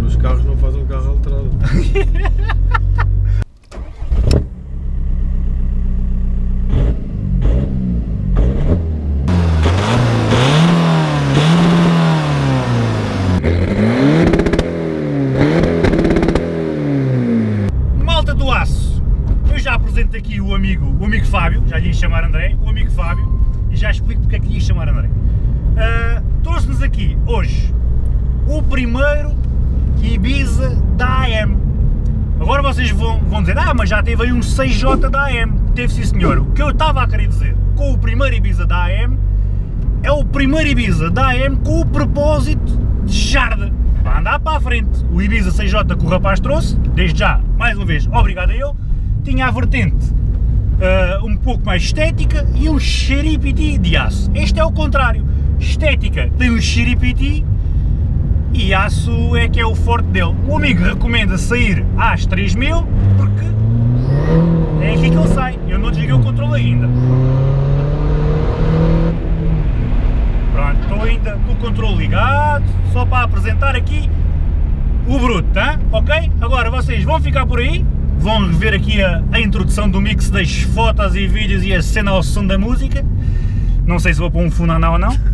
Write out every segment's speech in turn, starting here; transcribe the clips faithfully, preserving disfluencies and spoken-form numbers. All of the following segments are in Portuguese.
os carros não fazem um carro alterado. Malta do aço, eu já apresento aqui o amigo, o amigo Fábio, já lhe ia chamar André, o amigo Fábio, e já explico porque é que lhe ia chamar André. Uh, Trouxe-nos aqui hoje o primeiro Ibiza da A M. Agora vocês vão, vão dizer, ah, mas já teve aí um seis J da A M. Teve, sim senhor. O que eu estava a querer dizer com o primeiro Ibiza da A M é o primeiro Ibiza da A M com o propósito de jarda, para andar para a frente. O Ibiza seis J que o rapaz trouxe, desde já, mais uma vez, obrigado a ele, tinha a vertente uh, um pouco mais estética e um xeripiti de aço. Este é o contrário. Estética tem um xeripiti e aço é que é o forte dele. O amigo recomenda sair às três mil porque é aqui que ele sai. Eu não desliguei o controle ainda. Pronto, estou ainda com o controle ligado, só para apresentar aqui o bruto, hein? Ok? Agora vocês vão ficar por aí, vão rever aqui a, a introdução do mix das fotos e vídeos e a cena ao som da música. Não sei se vou pôr um funaná ou não.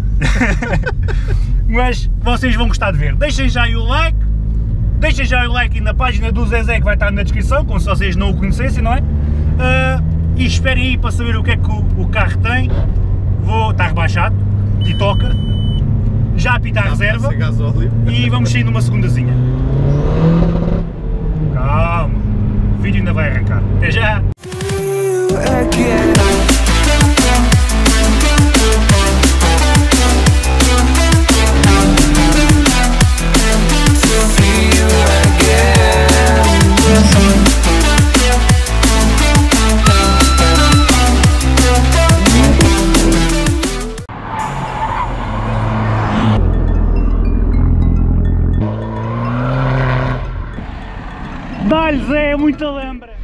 Mas vocês vão gostar de ver. Deixem já aí o like, deixem já o like na página do Zezé que vai estar na descrição, como se vocês não o conhecessem, não é? Uh, e esperem aí para saber o que é que o, o carro tem. Vou estar rebaixado e toca, já apita a reserva e vamos sair numa segundazinha. Calma, o vídeo ainda vai arrancar. Até já! Dá-lhe Zé, muita lembra!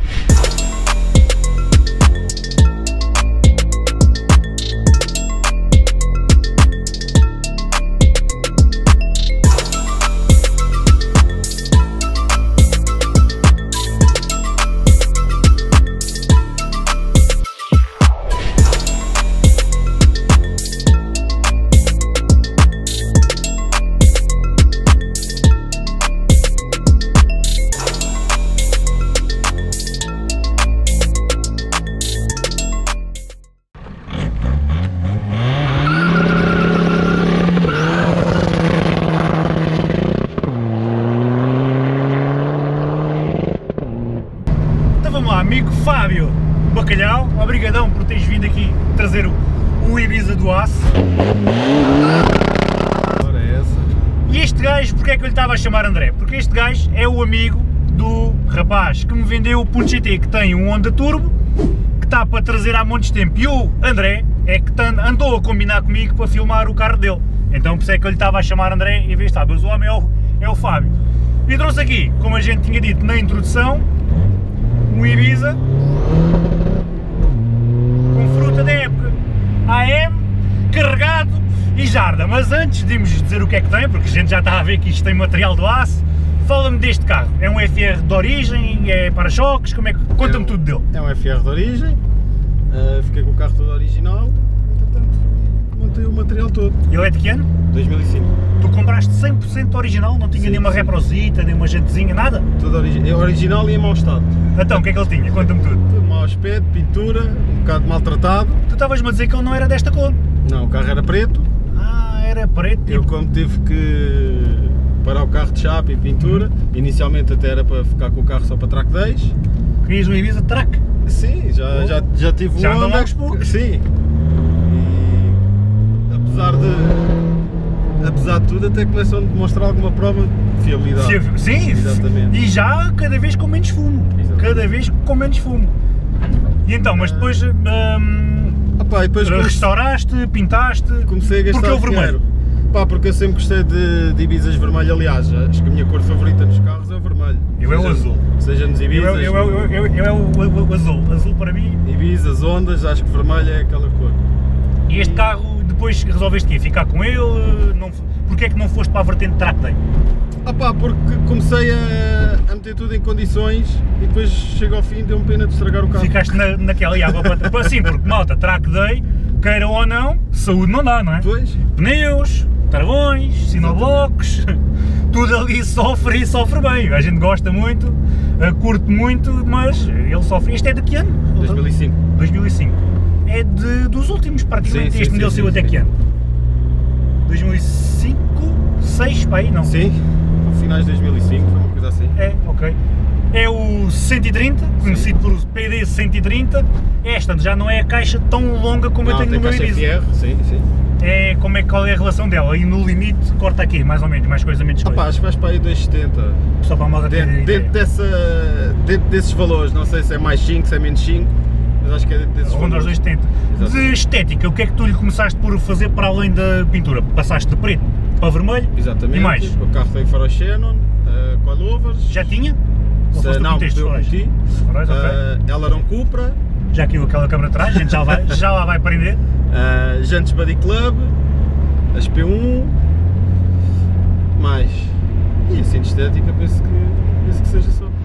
Amigo Fábio Bacalhau, obrigadão por teres vindo aqui trazer o, o Ibiza do aço. Ora é essa. E este gajo, porque é que eu lhe estava a chamar André? Porque este gajo é o amigo do rapaz que me vendeu o Punto G T, que tem um Honda Turbo, que está para trazer há montes de tempo. E o André é que andou a combinar comigo para filmar o carro dele. Então por isso é que eu lhe estava a chamar André em vez de estar, mas o homem é o, é o Fábio. E trouxe aqui, como a gente tinha dito na introdução, um Ibiza com fruta da época, A M, carregado e jarda. Mas antes de irmos dizer o que é que tem, porque a gente já está a ver que isto tem material do aço, fala-me deste carro. É um F R de origem, é para-choques, como é que... Conta-me é um, tudo dele. É um F R de origem, uh, fiquei com o carro todo original, entretanto montei o material todo. Ele é de que ano? dois mil e cinco. Tu compraste cem por cento original, não tinha sim, nenhuma sim. reprosita, nenhuma gentezinha, nada? Tudo origi é original e em mau estado. Então, o que é que ele tinha? Conta-me tudo. Tudo mau aspecto, pintura, um bocado maltratado. Tu estavas-me a dizer que ele não era desta cor? Não, o carro era preto. Ah, era preto. Eu tipo... como tive que parar o carro de chapa e pintura, inicialmente até era para ficar com o carro só para track days. Querias um Ibiza track? Sim, já, oh. já, já tive um já andam aos poucos. Sim. E apesar de... apesar de tudo, até começam a demonstrar alguma prova de fiabilidade. Sim, exatamente. E já cada vez com menos fumo. Exatamente. Cada vez com menos fumo. E então, mas depois, hum, Opa, e depois restauraste, comecei, pintaste. Comecei a gastar porque o vermelho. Pá, porque eu sempre gostei de, de Ibizas vermelho. Aliás, acho que a minha cor favorita nos carros é o vermelho. Eu é o azul. Seja nos Ibizas. Eu, eu, eu, eu, eu, eu é o, o, o azul. Azul para mim. Ibizas, Hondas, acho que vermelho é aquela cor. E este carro, depois resolveste o quê? Ficar com ele? Não, porque é que não foste para a vertente track day? Ah pá, porque comecei a, a meter tudo em condições e depois chego ao fim, deu-me pena de estragar o carro. Ficaste na, naquela e água para assim, porque malta, track day, queira ou não, saúde não dá, não é? Pois. Pneus, travões, sinoblocos, tudo ali sofre e sofre bem. A gente gosta muito, curte muito, mas ele sofre. Este é de que ano? dois mil e cinco. dois mil e cinco. É de, dos últimos praticamente. Sim, este sim, modelo sim, saiu sim, até sim. que ano? dois mil e cinco, seis, para aí, não? Sim, finais de dois mil e cinco, foi uma coisa assim. É, ok. É o cento e trinta, conhecido por P D cento e trinta. Esta já não é a caixa tão longa como Não, eu tenho tem no meu caixa Ibiza. F R, sim, sim. É, como é, qual é a relação dela? E no limite corta aqui, mais ou menos, mais coisa, menos Ah coisa. pá, acho que vais para aí dois setenta. Só para a malta ter Dentro, ideia. dentro, dessa, dentro desses valores, não sei se é mais cinco, se é menos cinco, mas acho que é dentro desses Ronda aos valores. dois setenta. Exato. De estética, o que é que tu lhe começaste por fazer para além da pintura? Passaste de preto para vermelho? Exatamente. E mais? O carro tem faróis Xenon, uh, coilovers. Já tinha? Ou Se- foste tu não, que meteste eu faróis? meti. Faróis, ok. Uh, Aileron Cupra, Já caiu aquela câmara atrás, a gente já, vai, já lá vai prender. uh, jantes Buddy Club, as P um, mais. E assim de estética penso que, penso que seja só.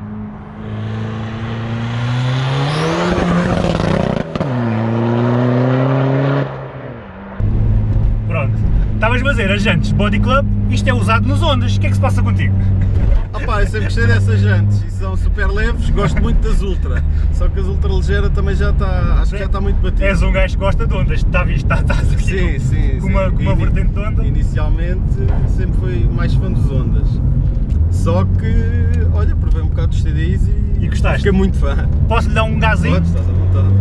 Pronto. Estavas a dizer, as jantes Body Club, isto é usado nos Hondas, o que é que se passa contigo? Ah pá, eu sempre gostei dessas jantes e são super leves, gosto muito das Ultra, só que as Ultra ligeira também já está, acho que já está muito batido. És um gajo que gosta de Hondas, está visto, está, estás aqui Sim, com, sim, com uma, sim. com uma Ini- vertente de Honda. Inicialmente sempre fui mais fã dos Hondas, só que, olha, provei um bocado dos T D Is e, E gostaste? fiquei muito fã. Posso-lhe dar um gazinho? Podes, estás à vontade.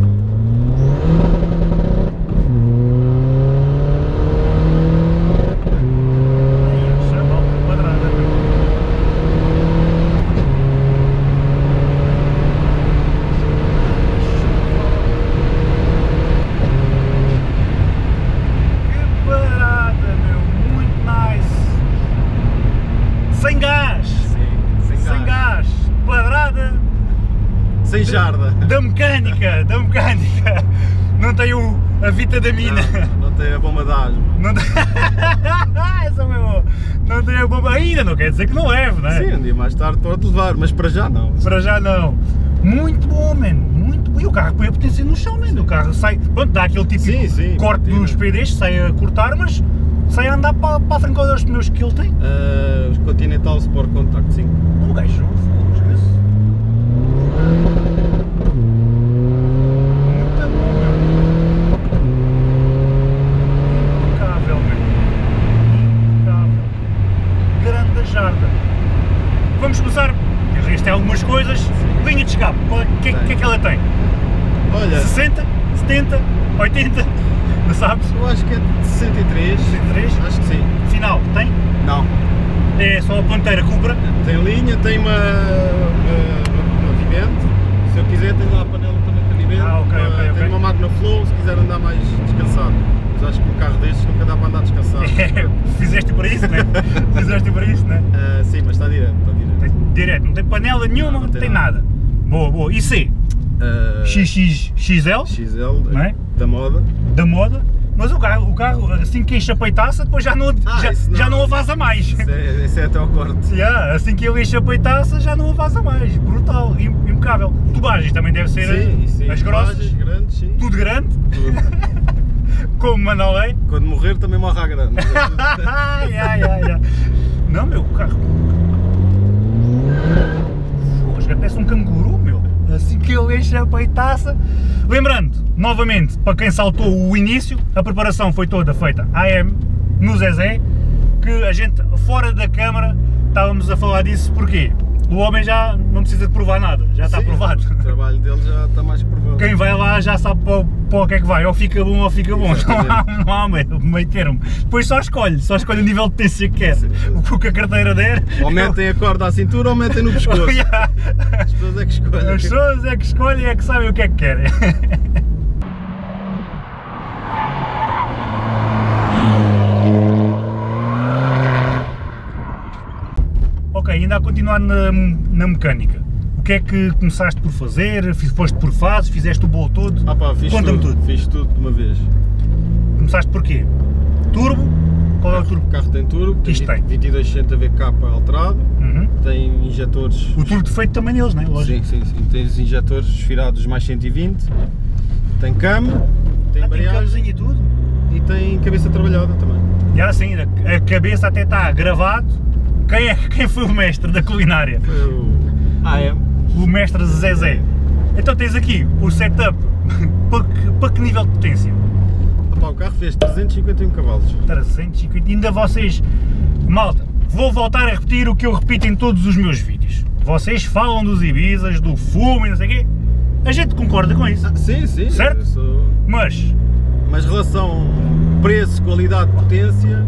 Que parada, meu, muito nice. Sem gás, Sim, sem, sem gás. gás, quadrada Sem jarda. da mecânica, da mecânica. Não tem o, a vitamina. Não, não tem a bomba de asma. Não tem... Essa é mesmo. Não tem a bomba ainda, não quer dizer que não leve, não é? Sim, um dia mais tarde pode levar, mas para já não. Para já não. Muito bom, mano, muito bom. E o carro põe a potência no chão, mano. O carro sai, pronto, dá aquele típico Sim, sim, corte patina. dos P Ds, sai a cortar, mas sai a andar para, para a frente dos pneus que ele tem. Uh, os Continental Sport Contact, sim. O gajo, esquece. Muito bom, meu. Impecável, meu. Impecável. Grande jarda. Vamos começar. Isto é algumas coisas. Linha de escape, qual é- o que, é- que é que ela tem? Olha, sessenta, setenta, oitenta, não sabes? eu acho que é de sessenta e três. sessenta e três? Acho que sim. Final, tem? Não. É só a ponteira Cupra. Tem linha, tem uma, uma, uma vivente. Se eu quiser, tenho lá a panela também para vivente. Ah, ok, Uma- ok, Tem ok. uma Magna Flow se quiser andar mais descansado. Mas acho que um carro destes nunca dá para andar descansado. É, fizeste para isso, né? Fizeste para isso, né? Uh, sim, mas está direto, está direto. Tem direto, não tem panela nenhuma, Não, não, não tem tem nada. nada. Boa, boa. E C? Uh, X X X L, X L Não é? da moda. da moda. Mas o carro, o carro assim que enche a peitaça, depois já não, Ah, já, isso não. já não a vaza mais. Isso é, isso é até ao corte. Yeah, assim que ele enche a peitaça, já não a vaza mais. Brutal, im- impecável. Tubagens também deve ser Sim, sim. as grossas. Imagens grandes, sim. Tudo grande, Tudo. como Manolé. Quando morrer também morre à grande. Ai, ai, ai, ai. Não, meu, o carro. Fosga, parece um canguru, meu. Assim que ele enche a peitaça. Lembrando, novamente, para quem saltou o início, a preparação foi toda feita A M, no Zezé, que a gente, fora da câmara, estávamos a falar disso, porquê? O homem já não precisa de provar nada, já está Sim, provado. O trabalho dele já está mais que provado. Quem vai lá já sabe para, o- para o que é que vai, ou fica bom ou fica bom, não há, Exatamente. não há meio, meio termo. Depois só escolhe, só escolhe o nível de potência que quer, o que a carteira der. Ou metem a corda à cintura ou metem no pescoço. Yeah. As pessoas é que escolhem. As pessoas é que escolhem, é que sabem o que é que querem. Ok, ainda a continuar na, na mecânica. O que é que começaste por fazer? Fiz- Foste por fases? Fizeste o bolo todo? Ah pá, fiz Conta-me tudo, tudo. fiz tudo de uma vez. Começaste por quê? Turbo, Qual é o carro, turbo? O carro tem turbo, tem Isto tem. vinte e dois sessenta V K alterado, Uhum. tem injetores. O turbo defeito também deles, não é? Lógico. Sim, sim, sim. Tem os injetores virados mais cento e vinte, tem cama, tem Ah, tem embreagem cabezinho e tudo? e tem cabeça trabalhada também. E assim, a, a cabeça até está gravado. Quem, é, quem foi o mestre da culinária? Foi o A M. O mestre Zezé. Então tens aqui o setup para que, para que nível de potência? Opa, o carro fez trezentos e cinquenta e um cavalos. trezentos e cinquenta. Ainda vocês, malta, vou voltar a repetir o que eu repito em todos os meus vídeos. Vocês falam dos Ibizas, do fumo e não sei o quê. A gente concorda com isso. Ah, sim, sim. Certo? eu Sou... Mas, Mas relação preço, qualidade, potência.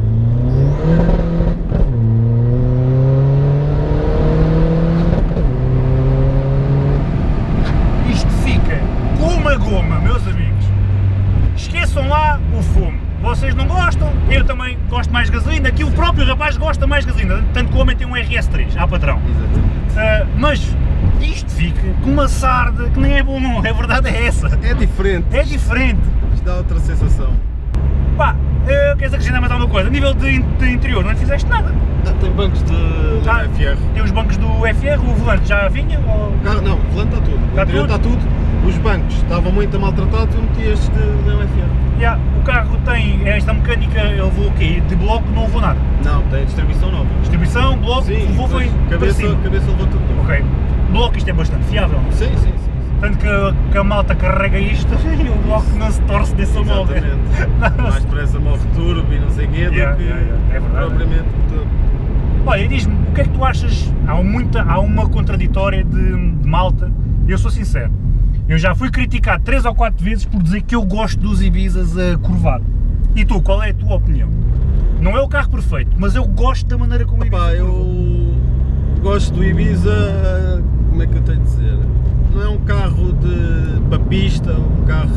isto fica como a goma, meus amigos. Esqueçam lá o fumo. Vocês não gostam, eu também gosto mais de gasolina. Aqui o próprio rapaz gosta mais de gasolina, tanto que o homem tem um R S três, à patrão. Exatamente. Uh, mas isto fica com uma sarda que nem é bom, não, a verdade é essa. É diferente. É diferente. Isto dá outra sensação. Pá, uh, queres acrescentar mais alguma coisa? A nível de, de interior, não fizeste nada. Ah, tem bancos de, de Ah, F R. Tem os bancos do F R, o volante já vinha? Ou... O carro, não, o volante está tudo. O Está interior tudo? está tudo. Os bancos estavam muito maltratados, eu meti estes de, de F R. Yeah, o carro tem esta mecânica, ele levou o quê? De bloco não levou nada. Não, tem distribuição nova. Distribuição, bloco, Sim, levou foi depois para cabeça, cima. cabeça levou tudo novo. Ok. Bloco isto é bastante fiável, não? Sim, sim, sim. Tanto que, a- que a malta carrega isto e o bloco não se torce desse molde. Exatamente. Mais depressa morre turbo e não sei o quê do Yeah, que yeah, yeah. É verdade. propriamente motor. Olha, e diz-me, o que é que tu achas? Há, muita, há uma contraditória de, de malta, eu sou sincero, eu já fui criticado três ou quatro vezes por dizer que eu gosto dos Ibizas a curvar. E tu, qual é a tua opinião? Não é o carro perfeito, mas eu gosto da maneira como o Ibiza Opa, curva. eu gosto do Ibiza, como é que eu tenho de dizer? Não é um carro de para pista, um carro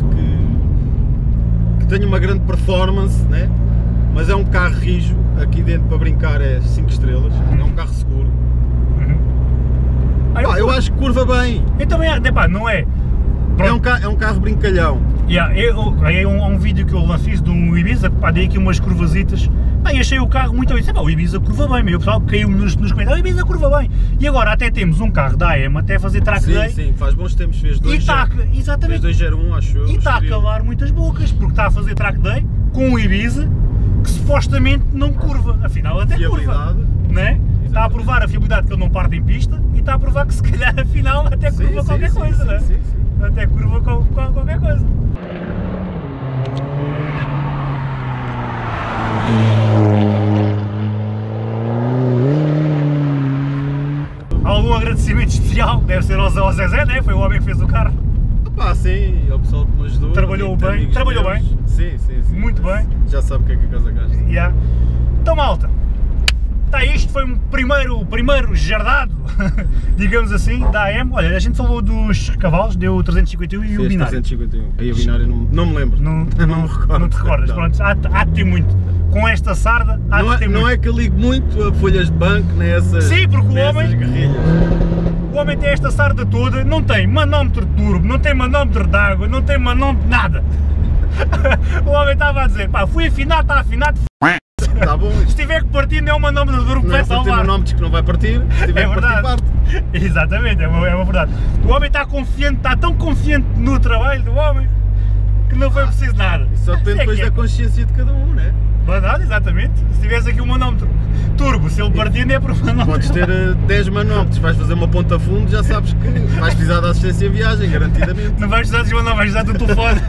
que, que tenha uma grande performance, né? Mas é um carro rijo, aqui dentro para brincar é cinco estrelas, é um carro seguro. Uhum. Ah, Pá, eu curto. acho que curva bem, Eu também, epá, não é? é um, carro, é um carro brincalhão. Yeah, eu, é um, um vídeo que eu lá fiz de um Ibiza, pá, dei aqui umas curvasitas, pá, e achei o carro muito bem, pá, o Ibiza curva bem, meu, o pessoal caiu-me nos, nos comentários, o Ibiza curva bem, e agora até temos um carro da A M até fazer track Sim, day, sim, faz bons tempos, fez e dois está, fez exatamente, dois zero um, acho eu. e está a estoril. calar muitas bocas, porque está a fazer track day com um Ibiza que supostamente não curva, afinal até curva, Fiabilidade. né? Está a provar a fiabilidade que ele não parte em pista, e está a provar que se calhar afinal até Sim, curva sim, qualquer sim, coisa, sim, né? sim, sim. Até curva qual- qual- qualquer coisa. Algum agradecimento especial? Deve ser ao Zé ao Zezé, né? Foi o homem que fez o carro. Opa, sim, é o pessoal que me ajudou. Trabalhou amigos- bem, amigos trabalhou meus. Sim, sim, sim. Muito bem. Já sabe o que é que a casa gasta. Yeah. Então, malta, tá, isto foi um primeiro, primeiro jardado, digamos assim, da A M. Olha, a gente falou dos cavalos, deu trezentos e cinquenta e um e o Fez binário. trezentos e cinquenta e um. Aí o binário não, não me lembro. Não, não, não, me recordo. não te recordas, Não. pronto, há, há de ter muito. Com esta sarda, há Não de é, ter não muito. é que eu ligo muito a folhas de banco nem essas, Sim, porque o nem essas homem- guerrilhas. O homem tem esta sarda toda, não tem manómetro de turbo, não tem manómetro de água, não tem manómetro de nada. O homem estava a dizer, pá, fui afinado, está afinado, Está bom, se isto tiver que partir não é um manómetro de turbo que não vai é para ter salvar. manómetros que não vai partir, se tiver É que partir, verdade. parte. Exatamente, é uma, é uma verdade. O homem está confiante, está tão confiante no trabalho do homem que não foi preciso nada. Só depende Isso é depois que é da consciência de cada um, né? verdade, exatamente. Se tivesse aqui um manómetro turbo, se ele partir não é por manómetro. Podes ter eh, dez manómetros, vais fazer uma ponta a fundo, já sabes que vais precisar da assistência em viagem, garantidamente. Não vais precisar de não vais precisar do telefone.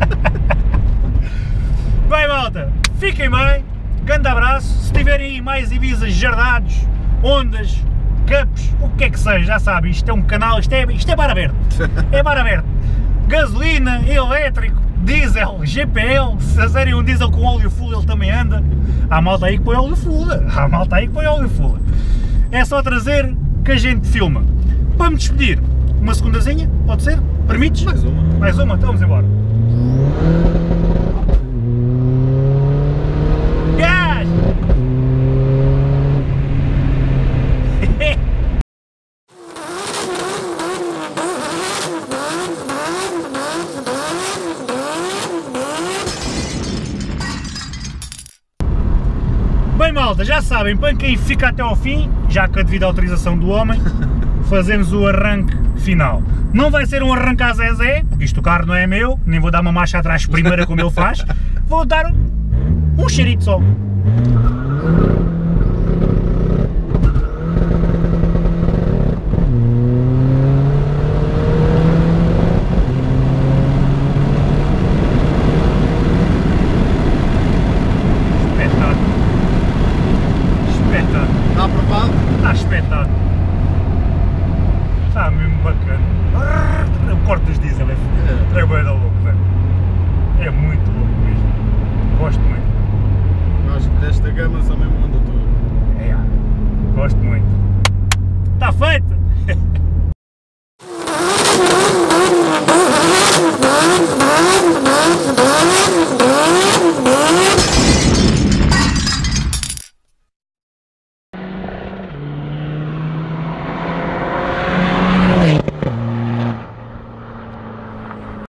Bem, malta, fiquem bem, grande abraço. Se tiverem aí mais Ibizas, jardados, ondas, cups, o que é que seja, já sabem, isto é um canal, isto é, isto é bar aberto. É bar aberto. Gasolina, elétrico, diesel, G P L, se fizerem um diesel com óleo full ele também anda. Há malta aí que põe óleo full, há malta aí que põe óleo full. É só trazer que a gente filma. Para me despedir, uma segundazinha, pode ser? Permites? Mais uma. Mais uma, então vamos embora. Gás! sabem, para quem fica até ao fim, já que a devida autorização do homem, fazemos o arranque final. Não vai ser um arranque a Zezé, porque isto o carro não é meu, nem vou dar uma marcha atrás primeira como ele faz, vou dar um cheirito só. Está aprovado? Está espetáculo. Está mesmo bacana. O corte dos diesel é, é bem da louco, velho. É muito louco mesmo. Gosto muito. Acho que desta gama só mesmo anda tudo. É, gosto muito. Está feito!